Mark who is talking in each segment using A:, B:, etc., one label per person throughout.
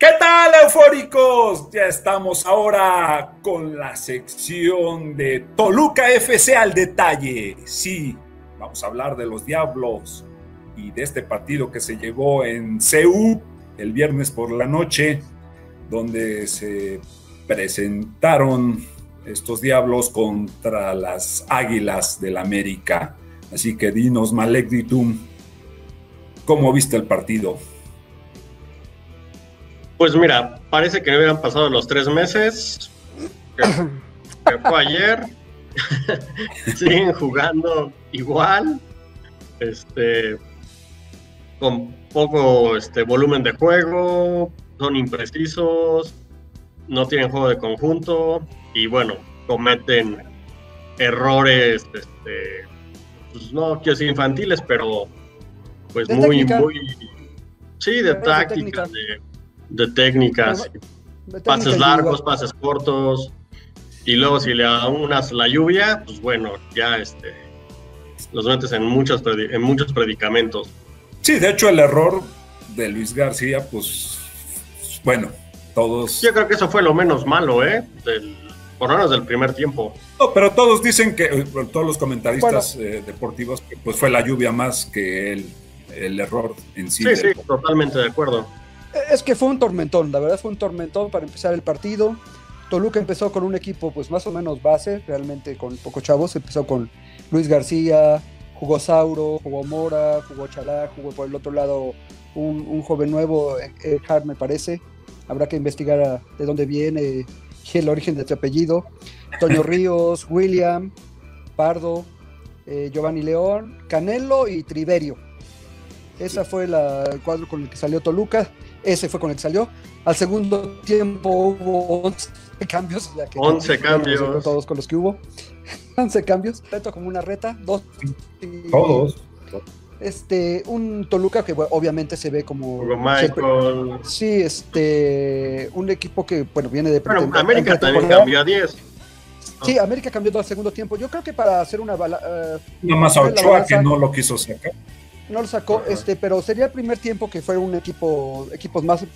A: ¿Qué tal, eufóricos? Ya estamos ahora con la sección de Toluca FC al detalle. Sí, vamos a hablar de los Diablos y de este partido que se llevó en CU el viernes por la noche, donde se presentaron estos Diablos contra las Águilas del América. Así que dinos, Malek Ditum, ¿cómo viste el partido?
B: Pues mira, parece que no hubieran pasado los 3 meses, que fue ayer. Siguen jugando igual, con poco volumen de juego, son imprecisos, no tienen juego de conjunto y bueno, cometen errores, pues no quiero decir infantiles, pero pues
C: de
B: muy,
C: técnica.
B: muy, sí, de táctica, de técnicas, pases largos, pases cortos, y luego si le aunas la lluvia, pues bueno, ya los metes en muchos predicamentos.
A: Sí, de hecho el error de Luis García, pues bueno, todos...
B: Yo creo que eso fue lo menos malo, por lo menos del primer tiempo.
A: No, pero todos dicen que, todos los comentaristas deportivos, que pues fue la lluvia más que el error en sí.
B: Sí, totalmente de acuerdo.
C: Es que fue un tormentón, la verdad fue un tormentón para empezar el partido. Toluca empezó con un equipo pues más o menos base, realmente con pocos chavos. Empezó con Luis García, jugó Sauro, jugó Mora, jugó Chalá, jugó por el otro lado un joven nuevo, Hart me parece. Habrá que investigar de dónde viene y el origen de su apellido. Toño Ríos, William, Pardo, Giovanni León, Canelo y Triverio. Esa fue el cuadro con el que salió Toluca. Ese fue con el que salió. Al segundo tiempo hubo 11 cambios. Ya que
B: 11 cambios.
C: Todos con los que hubo. 11 cambios. Reto como una reta.
A: Todos.
C: Un Toluca que bueno, obviamente se ve como...
B: Michael.
C: Sí, un equipo que bueno viene de...
B: Bueno, América también cambió a 10.
C: Sí, América cambió al segundo tiempo. Yo creo que para hacer una...
A: Nada más a Ochoa que no lo quiso sacar.
C: No lo sacó, pero sería el primer tiempo que fue un equipos más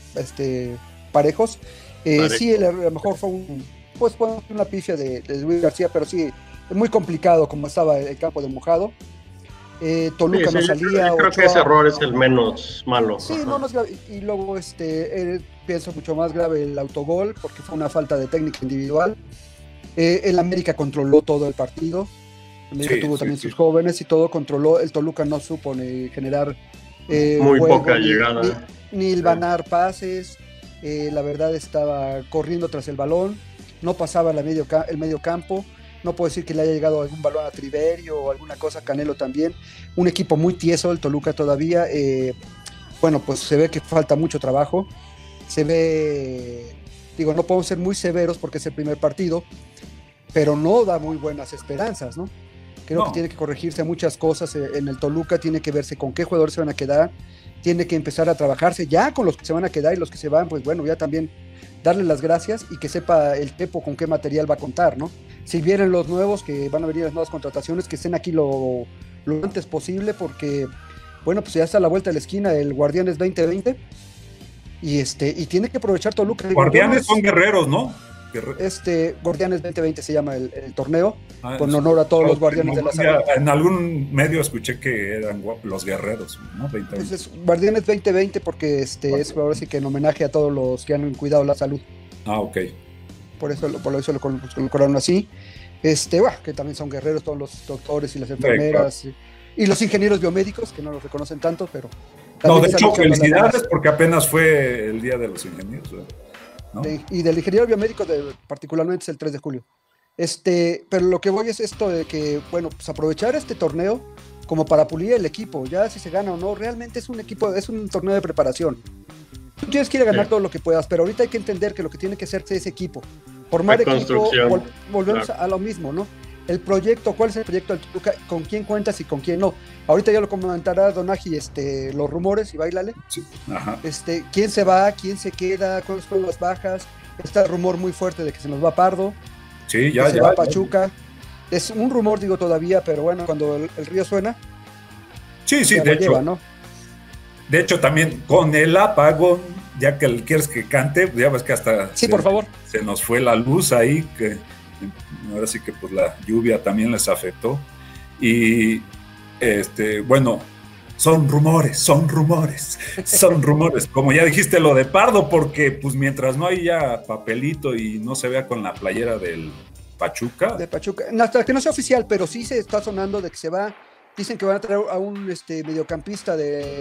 C: parejos. Sí, a lo mejor fue una pifia de Luis García, pero sí, es muy complicado como estaba el campo de mojado. Toluca no salía.
B: Yo creo que ese error es el menos malo.
C: Sí, no más grave. Y luego pienso mucho más grave el autogol, porque fue una falta de técnica individual. El América controló todo el partido. América tuvo también sus jóvenes y todo controló. El Toluca no supo ni generar
B: muy
C: juego,
B: poca llegada.
C: Ni hilvanar pases. La verdad estaba corriendo tras el balón. No pasaba el medio campo. No puedo decir que le haya llegado algún balón a Triverio o alguna cosa, Canelo también. Un equipo muy tieso, el Toluca todavía. Bueno, pues se ve que falta mucho trabajo. Se ve, no podemos ser muy severos porque es el primer partido, pero no da muy buenas esperanzas, ¿no? Creo que tiene que corregirse muchas cosas en el Toluca, tiene que verse con qué jugadores se van a quedar, tiene que empezar a trabajarse ya con los que se van a quedar y los que se van, pues bueno, ya también darle las gracias y que sepa el Tepo con qué material va a contar, ¿no? Si vienen los nuevos, que van a venir las nuevas contrataciones, que estén aquí lo antes posible, porque, bueno, pues ya está a la vuelta de la esquina el Guardianes 2020 y tiene que aprovechar Toluca.
A: Guardianes son guerreros, ¿no?
C: Guardianes 2020 se llama el torneo, con honor a todos los guardianes de la salud.
A: En algún medio escuché que eran los guerreros, ¿no? 2020.
C: Entonces, Guardianes 2020 porque es ahora sí que en homenaje a todos los que han cuidado la salud.
A: Ok.
C: Por eso lo colocaron así. Que también son guerreros todos los doctores y las enfermeras, y los ingenieros biomédicos, que no los reconocen tanto, pero...
A: No, de hecho, felicidades porque apenas fue el Día de los Ingenieros, ¿no?
C: Y del ingeniero biomédico particularmente es el 3 de julio. Pero lo que voy es esto de que, bueno, pues aprovechar este torneo como para pulir el equipo, ya si se gana o no, realmente es un torneo de preparación. Tú tienes que ir a ganar todo lo que puedas, pero ahorita hay que entender que lo que tiene que hacerse es equipo. Formar equipo, volvemos a lo mismo, ¿no? El proyecto, ¿cuál es el proyecto del Toluca? ¿Con quién cuentas y con quién no? Ahorita ya lo comentará Donaji, los rumores y bailale.
A: Sí. Ajá.
C: ¿Quién se va? ¿Quién se queda? ¿Cuáles son las bajas? Está el rumor muy fuerte de que se nos va Pardo.
A: Sí, ya.
C: Se va a Pachuca. Es un rumor, digo, todavía, pero bueno, cuando el río suena.
A: Sí, de hecho.
C: Lleva, ¿no?
A: De hecho, también con el apagón ya que quieres que cante, ya ves que hasta
C: sí, por favor.
A: Se nos fue la luz ahí, que ahora sí que pues la lluvia también les afectó. Y bueno, son rumores, como ya dijiste lo de Pardo, porque pues mientras no haya papelito y no se vea con la playera del Pachuca.
C: De Pachuca, hasta que no sea oficial, pero sí se está sonando de que se va. Dicen que van a traer a un mediocampista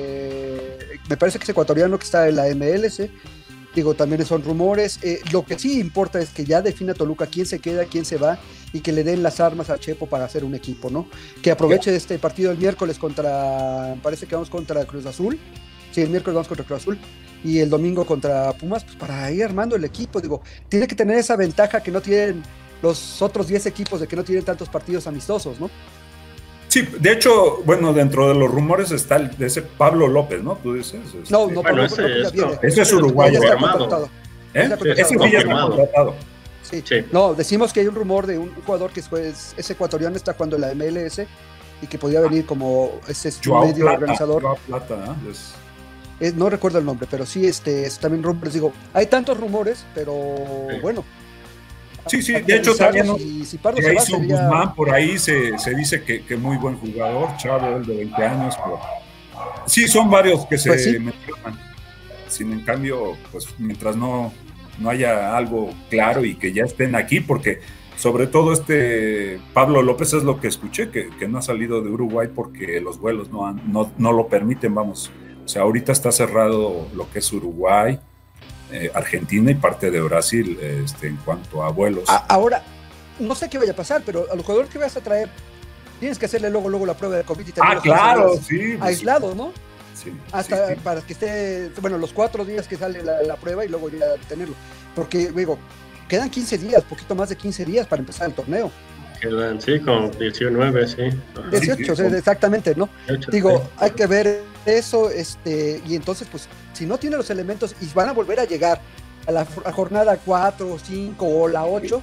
C: me parece que es ecuatoriano, que está en la MLS. Digo, también son rumores. Lo que sí importa es que ya defina Toluca quién se queda, quién se va, y que le den las armas a Chepo para hacer un equipo, ¿no? Que aproveche este partido el miércoles parece que vamos contra Cruz Azul. Sí, el miércoles vamos contra Cruz Azul. Y el domingo contra Pumas, pues para ir armando el equipo. Digo, tiene que tener esa ventaja que no tienen los otros 10 equipos, de que no tienen tantos partidos amistosos, ¿no?
A: Sí, de hecho, bueno, dentro de los rumores está de ese Pablo López, ¿no? Tú dices.
C: No,
B: bueno,
A: ese es uruguayo.
C: Ya está contratado.
A: Ese sí ya está contratado.
C: Sí. No, decimos que hay un rumor de un jugador que es ecuatoriano, está jugando en la MLS y que podía venir como ese medio
A: Plata,
C: organizador.
A: Joao Plata, ¿eh?
C: No recuerdo el nombre, pero sí, es también rumores. Digo, hay tantos rumores, pero bueno.
A: Sí, de hecho también
C: si Pardo se va, sería...
A: Guzmán, por ahí se dice que muy buen jugador, chavo, el de 20 años, pero sí, son varios que se mencionan. Sin en cambio, pues mientras no haya algo claro y que ya estén aquí, porque sobre todo Pablo López es lo que escuché, que no ha salido de Uruguay porque los vuelos no lo permiten, vamos. O sea, ahorita está cerrado lo que es Uruguay, Argentina y parte de Brasil en cuanto a vuelos.
C: Ahora, no sé qué vaya a pasar, pero a los jugadores que vas a traer, tienes que hacerle luego la prueba de COVID y tenerlos
A: claro, sí.
C: aislados, ¿no?
A: Sí,
C: hasta para que esté, bueno, los 4 días que sale la prueba y luego ya tenerlo. Porque, digo, quedan 15 días, poquito más de 15 días para empezar el torneo.
B: Quedan, sí, con 19, sí.
C: 18, sí, exactamente, ¿no? 18, digo, sí. Hay que ver eso, y entonces, pues, si no tiene los elementos y van a volver a llegar a la jornada 4, 5 o la 8,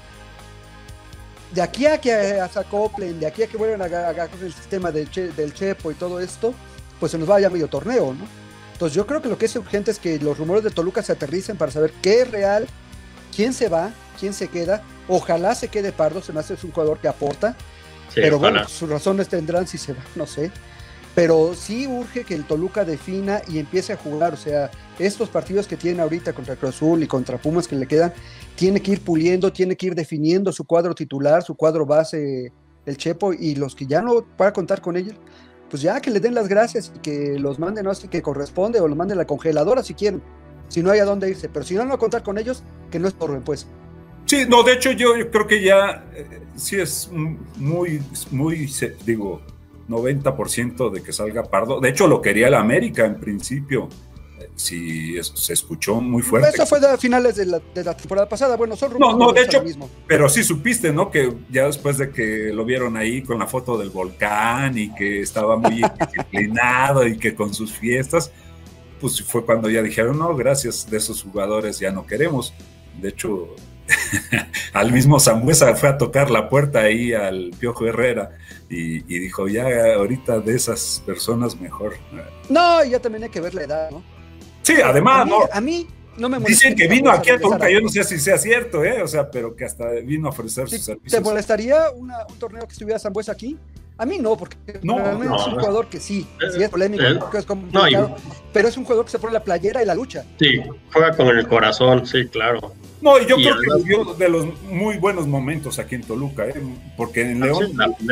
C: de aquí a que se acoplen, de aquí a que vuelvan a agarrar el sistema del Chepo y todo esto, pues se nos va ya medio torneo, ¿no? Entonces yo creo que lo que es urgente es que los rumores de Toluca se aterricen para saber qué es real, quién se va, quién se queda. Ojalá se quede Pardo, se me hace es un jugador que aporta, sí, pero ojalá. Bueno, sus razones tendrán si se va, no sé. Pero sí urge que el Toluca defina y empiece a jugar, o sea, estos partidos que tiene ahorita contra Cruz Azul y contra Pumas que le quedan, tiene que ir puliendo, tiene que ir definiendo su cuadro titular, su cuadro base, el Chepo, y los que ya no para contar con ellos, pues ya que le den las gracias y que los manden así que corresponde, o los manden a la congeladora si quieren, si no hay a dónde irse, pero si no van a contar con ellos, que no estorben, pues.
A: Sí, no, de hecho yo creo que ya sí es muy, digo, 90% de que salga Pardo. De hecho lo quería el América en principio, sí, se escuchó muy fuerte.
C: Eso fue a finales de la temporada pasada, bueno, son rumores.
A: No, de hecho, mismo. Pero sí supiste, ¿no? Que ya después de que lo vieron ahí con la foto del volcán y que estaba muy disciplinado y que con sus fiestas, pues fue cuando ya dijeron, no, gracias, de esos jugadores ya no queremos. De hecho, al mismo Sambuesa fue a tocar la puerta ahí al Piojo Herrera y dijo, ya ahorita de esas personas mejor.
C: No, ya también hay que ver la edad, ¿no?
A: Sí, además,
C: a mí no me molesta.
A: Dicen que vino aquí a Toluca, yo no sé si sea cierto, o sea, pero que hasta vino a ofrecer sus servicios.
C: ¿Te molestaría un torneo que estuviera Sambuesa aquí? A mí no, porque es un jugador que sí es polémico, es complicado, pero es un jugador que se pone la playera y la lucha.
B: Sí, juega con el corazón, sí, claro.
A: No, y yo creo que vivió de los muy buenos momentos aquí en Toluca, porque en León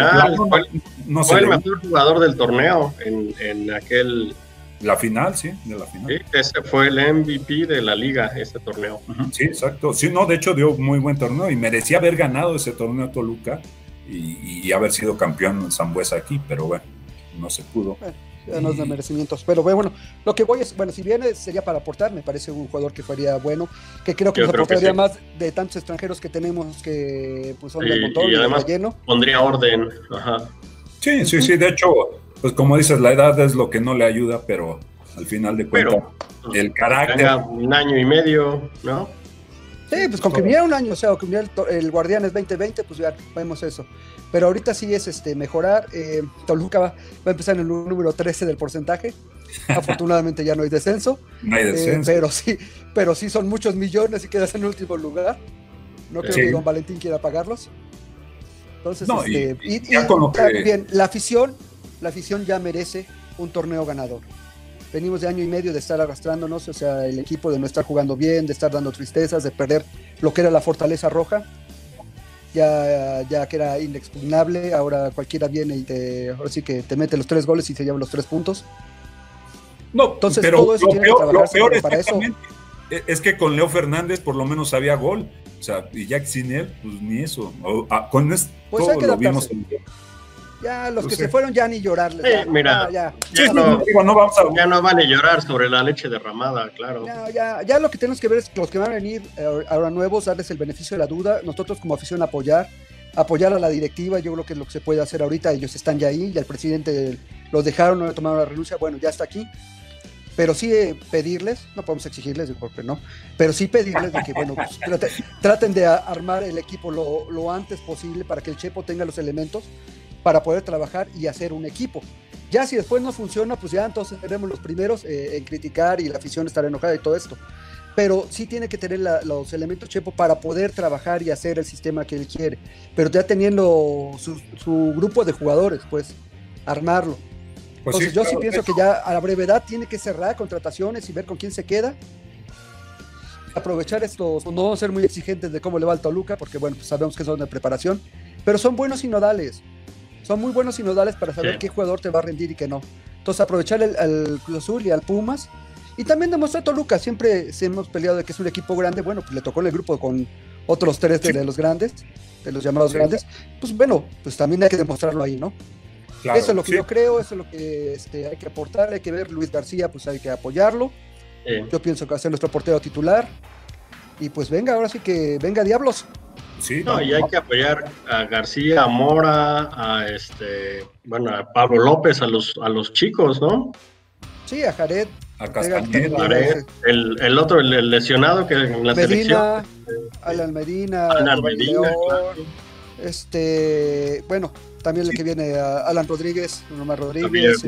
B: fue el mejor jugador del torneo en aquel...
A: La final, sí, de la final.
B: Sí, ese fue el MVP de la liga, ese torneo.
A: Sí, exacto. Sí, no, de hecho dio muy buen torneo y merecía haber ganado ese torneo Toluca y haber sido campeón en Sambuesa aquí, pero bueno, no se pudo.
C: No es de merecimientos, pero bueno, lo que voy es, bueno, si viene sería para aportar, me parece un jugador que fuera bueno, que creo que nos aportaría sí. Más de tantos extranjeros que tenemos que pues son del montón
B: y además
C: lleno.
B: Pondría orden, ajá.
A: Sí, de hecho, pues como dices, la edad es lo que no le ayuda, pero al final de cuentas, el carácter.
B: Un año y medio, ¿no?
C: Sí, pues con que viniera un año, o sea, o que viniera el Guardianes 2020, pues ya vemos eso. Pero ahorita sí es mejorar. Toluca va a empezar en el número 13 del porcentaje. Afortunadamente ya no hay descenso.
A: No hay descenso.
C: Pero sí son muchos millones y quedas en último lugar. No creo que Don Valentín quiera pagarlos. Entonces,
A: no,
C: bien, la afición ya merece un torneo ganador. Venimos de año y medio de estar arrastrándonos, o sea, el equipo de no estar jugando bien, de estar dando tristezas, de perder lo que era la fortaleza roja, ya que era inexpugnable. Ahora cualquiera viene y ahora sí que te mete los 3 goles y se lleva los 3 puntos.
A: No,
C: entonces
A: pero
C: todo eso tiene que trabajarse,
A: lo peor
C: para eso
A: es que con Leo Fernández por lo menos había gol, o sea, y ya sin él, pues ni eso. Con esto
C: pues hay que
A: lo vimos.
C: Ya los que se fueron ya ni llorarles.
B: Mira,
C: ya
B: no vale llorar sobre la leche derramada, claro.
C: Ya lo que tenemos que ver es que los que van a venir ahora nuevos, darles el beneficio de la duda. Nosotros como afición apoyar a la directiva. Yo creo que es lo que se puede hacer ahorita. Ellos están ya ahí, ya el presidente los dejaron, no le tomaron la renuncia. Bueno, ya está aquí. Pero sí pedirles, no podemos exigirles, porque no, pero sí pedirles de que, bueno, pues, traten de armar el equipo lo antes posible para que el Chepo tenga los elementos para poder trabajar y hacer un equipo. Ya si después no funciona, pues ya entonces seremos los primeros en criticar y la afición estará enojada y todo esto. Pero sí tiene que tener los elementos Chepo para poder trabajar y hacer el sistema que él quiere. Pero ya teniendo su grupo de jugadores, pues armarlo. Pues entonces yo sí pienso que ya a la brevedad tiene que cerrar contrataciones y ver con quién se queda. Aprovechar estos, no vamos a ser muy exigentes de cómo le va al Toluca, porque bueno, pues sabemos que son de preparación, pero son buenos sinodales. Son muy buenos sinodales para saber qué jugador te va a rendir y qué no. Entonces aprovechar al Cruz Azul y al Pumas. Y también demostrar Toluca, siempre se hemos peleado de que es un equipo grande. Bueno, pues le tocó en el grupo con otros 3 de los grandes, de los llamados grandes. Pues bueno, pues también hay que demostrarlo ahí, ¿no? Claro, eso es lo que yo creo, eso es lo que hay que aportar, hay que ver. Luis García, pues hay que apoyarlo. Yo pienso que va a ser nuestro portero titular. Y pues venga, ahora sí que venga Diablos.
B: Sí, no, y hay que apoyar a García, a Mora, a Pablo López, a los chicos, ¿no?
C: Sí, a Jared,
A: a Castañeda,
B: el otro, el lesionado que en la selección.
C: Alan Medina,
B: claro.
C: Bueno, también el que viene Alan Rodríguez, Omar Rodríguez,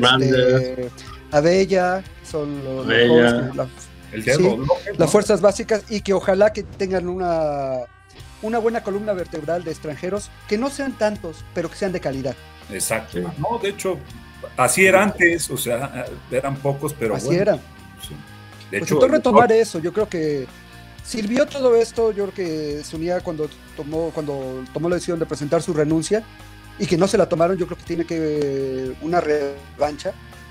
C: Abella, son los las fuerzas básicas, y que ojalá que tengan una buena columna vertebral de extranjeros, que no sean tantos, pero que sean de calidad.
A: Exacto. Sí. No, de hecho, así era antes, o sea, eran pocos, pero
C: así era. Sí. De hecho, entonces retomar eso, yo creo que sirvió todo esto. Yo creo que Zúñiga cuando tomó la decisión de presentar su renuncia y que no se la tomaron, yo creo que tiene que una revancha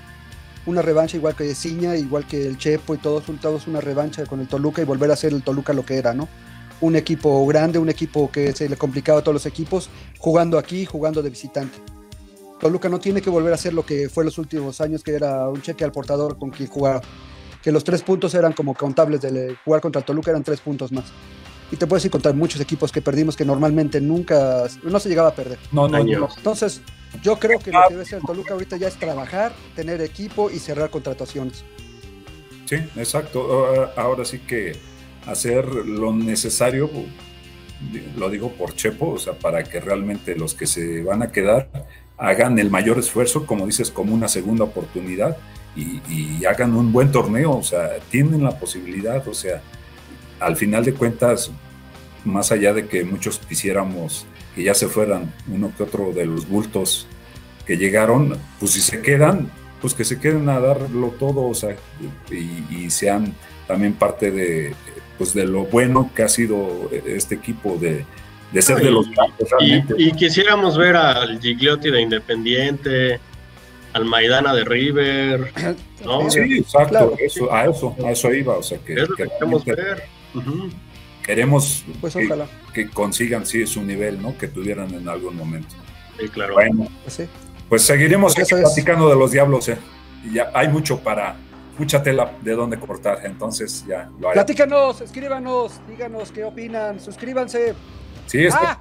C: igual que Ciña, igual que el Chepo y todos una revancha con el Toluca y volver a ser el Toluca lo que era, ¿no? Un equipo grande, un equipo que se le complicaba a todos los equipos, jugando aquí, jugando de visitante. Toluca no tiene que volver a ser lo que fue los últimos años, que era un cheque al portador con quien jugaba, que los 3 puntos eran como contables de jugar contra el Toluca, eran 3 puntos más. Y te puedes encontrar muchos equipos que perdimos que normalmente no se llegaba a perder.
A: No.
C: Entonces, yo creo que lo que debe ser el Toluca ahorita ya es trabajar, tener equipo y cerrar contrataciones.
A: Sí, exacto. Ahora sí que hacer lo necesario, lo digo por Chepo, o sea, para que realmente los que se van a quedar hagan el mayor esfuerzo, como dices, como una segunda oportunidad y hagan un buen torneo, o sea, tienen la posibilidad, o sea, al final de cuentas, más allá de que muchos quisiéramos que ya se fueran uno que otro de los bultos que llegaron, pues si se quedan, pues que se queden a darlo todo, o sea, y sean también parte de lo bueno que ha sido este equipo de ser de los grandes realmente.
B: Y quisiéramos ver al Gigliotti de Independiente, al Maidana de River, ¿no?
A: Sí, exacto, claro. A eso iba, o sea, que
B: queremos ver.
A: Queremos
C: pues
A: que consigan, sí, su nivel, ¿no? Que tuvieran en algún momento.
B: Sí, claro.
A: Bueno, pues seguiremos platicando de los Diablos, y ya hay mucha tela de dónde cortar, entonces ya lo haré.
C: Platícanos, escríbanos, díganos qué opinan, suscríbanse.
A: Sí,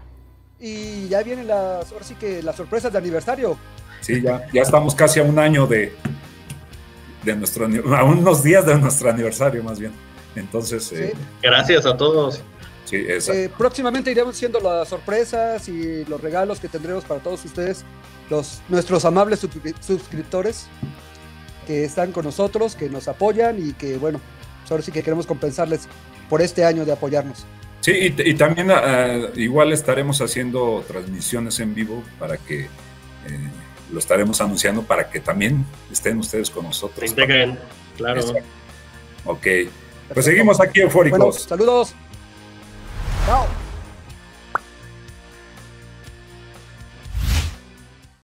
C: y ya vienen ahora sí que las sorpresas de aniversario.
A: Sí, ya estamos casi a un año a unos días de nuestro aniversario más bien. Entonces,
B: gracias a todos.
A: Sí, exacto.
C: Próximamente iremos haciendo las sorpresas y los regalos que tendremos para todos ustedes, nuestros amables suscriptores que están con nosotros, que nos apoyan y que, bueno, pues ahora sí que queremos compensarles por este año de apoyarnos.
A: Sí, y también igual estaremos haciendo transmisiones en vivo para que lo estaremos anunciando para que también estén ustedes con nosotros.
B: Se integren, claro.
A: Exacto. Ok, pues seguimos aquí eufóricos.
C: Bueno, saludos. Chao.